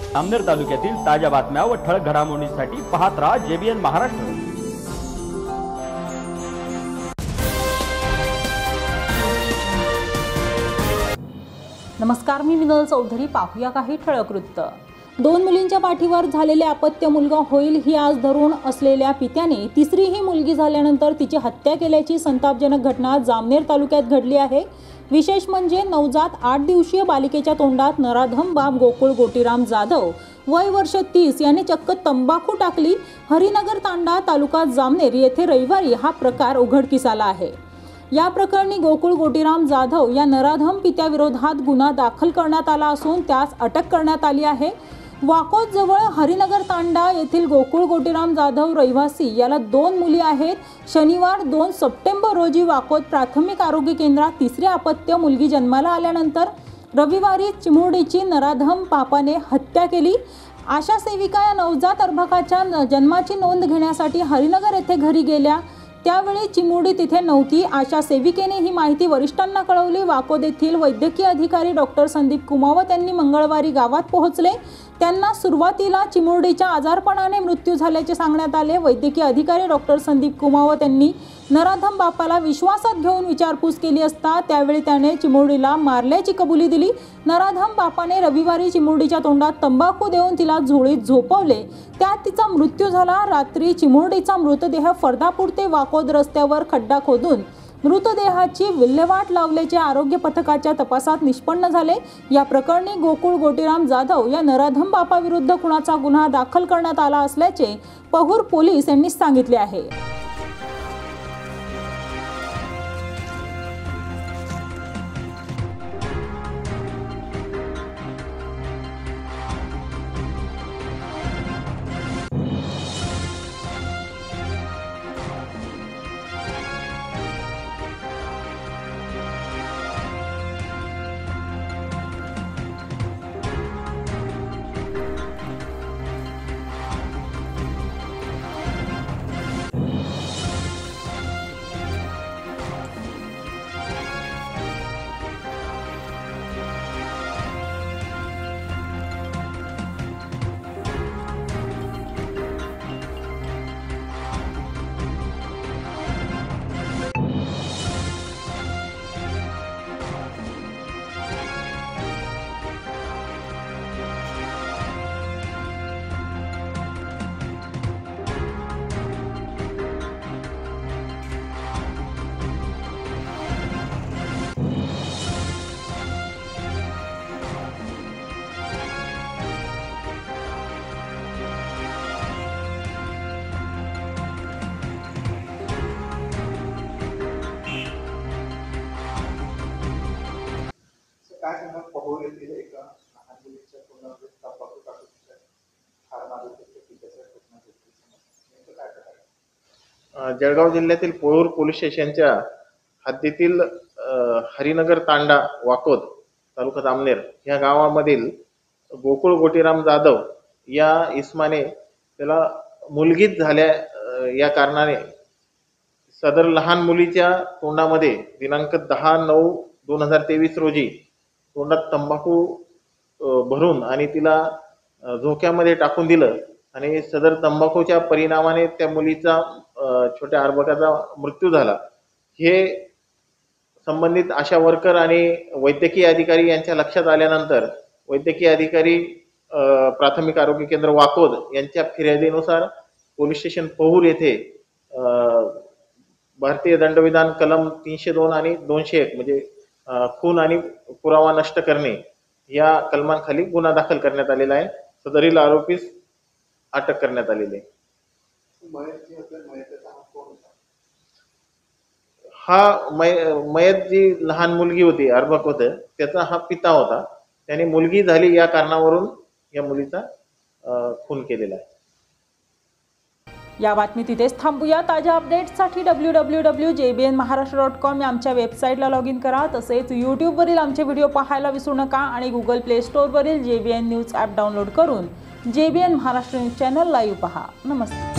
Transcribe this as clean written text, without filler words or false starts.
जामनेर तालुक्यातील ताज्या बातम्या व ठळक घडामोडींसाठी पाहत राहा JBN महाराष्ट्र। नमस्कार, मी मिनल चौधरी। पाहूया काही ठळक वृत्त। दोन मुलींच्या पाठीवर झालेले अपत्य मुलगा होईल ही आस धरून असलेल्या पित्याने तिसरीही मुलगी झाल्यानंतर तिची हत्या केल्याची संतापजनक घटना जामनेर तालुक्यात घडली आहे। विशेष म्हणजे नवजात 8 दिवसीय बालिकेच्या तोंडात नराधम बाप गोकुळ गोटीराम जाधव वय वर्ष 30 याने चक्क तंबाखू टाकली। हरिनगर तांडा तालुका जामनेर येथे रविवारी हा प्रकार उघडकीस आला आहे। या प्रकरणी गोकुळ गोटीराम जाधव या नराधम पित्याविरोधात गुन्हा दाखल करण्यात आला असून त्यास अटक करण्यात आली आहे। वाकोद जवळ हरिनगर तांडा येथील गोकुळ गोटीराम जाधव रहिवासी याला 2 मुली आहेत। शनिवार 2 सप्टेंबर रोजी वाकोद प्राथमिक आरोग्य केंद्रात तिसरी अपत्य मुलगी जन्माला आल्यानंतर रविवारी चिमुरडीची नराधम बापाने हत्या केली। आशा सेविका या नवजात अर्भकाच्या जन्माची नोंद घेण्यासाठी हरिनगर येथे घरी गेल्या। त्यावेळी चिमुरडी तिथे नव्हती। आशा सेविकेने ही माहिती वरिष्ठांना कळवली। वाकोद येथील वैद्यकीय अधिकारी डॉक्टर संदीप कुमावत यांनी मंगळवारी गावात पोहोचले। त्यांना सुरुवातीला चिमुरडीच्या आजारपणाने मृत्यू झाल्याचे सांगण्यात आले। वैद्यकीय अधिकारी डॉक्टर संदीप कुमावत यांनी नराधम बापाला विश्वासात घेऊन विचारपूस केली असता त्यावेळी त्याने चिमुरडीला मारल्याची कबुली दिली। नराधम बापाने रविवारी चिमुरडीच्या तोंडात तंबाखू देऊन तिला झोळीत झोपवले, त्यात तिचा मृत्यू झाला। रात्री चिमुरडीचा मृतदेह फर्दापूर ते वाकोद रस्त्यावर खड्डा खोदून मृतदेहाची विल्हेवाट लावल्याचे आरोग्य पथकाच्या तपासात निष्पन्न झाले। या प्रकरणी गोकुळ गोटीराम जाधव या नराधम बापाविरुद्ध खुनाचा गुन्हा दाखल करण्यात आला असल्याचे पहूर पोलीस यांनी सांगितले आहे। काय सांगा, पहूर येथील एका लहान मुलीच्या तोंडामध्ये तंबाखू टाकून ठार मारल्याची घटना घडली। काय करायचं? जळगाव जिल्ह्यातील पहूर पोलीस स्टेशनच्या हद्दीतील हरिनगर तांडा वाकोद तालुका जामनेर या गावामधील गोकुळ गोटीराम जाधव या इसमाने त्याला मुलगीच झाल्या या कारणाने सदर लहान मुलीच्या तोंडामध्ये दिनांक 10/9/2023 रोजी तोंडात तंबाखू भरून आणि तिला झोक्यामध्ये टाकून दिलं आणि सदर तंबाखूच्या परिणामाने त्या मुलीचा छोट्या अर्भकाचा मृत्यू झाला। हे संबंधित आशा वर्कर आणि वैद्यकीय अधिकारी यांच्या लक्षात आल्यानंतर वैद्यकीय अधिकारी प्राथमिक आरोग्य केंद्र वाकोद यांच्या फिर्यादीनुसार पोलीस स्टेशन पहूर येथे भारतीय दंडविधान कलम 302 आणि 201 म्हणजे खून आणि पुरावा नष्ट करणे या कलमांखाली गुन्हा दाखल करण्यात आलेला आहे। सदरील आरोपीस अटक करण्यात आलेली आहे। हा मयत जी लहान मुलगी होती, अर्भक होतं, त्याचा हा पिता होता। त्याने मुलगी झाली या कारणावरून या मुलीचा खून केलेला आहे। या बातमी तिथेच थांबूया। ताज्या अपडेट्ससाठी www.jbnmaharashtra.com या आमच्या वेबसाईटला लॉग इन करा। तसेच यूट्यूबवरील आमचे व्हिडिओ पाहायला विसरू नका आणि गुगल प्ले स्टोअरवरील JBN न्यूज ॲप डाउनलोड करून JBN Maharashtra news channel live पहा। नमस्कार।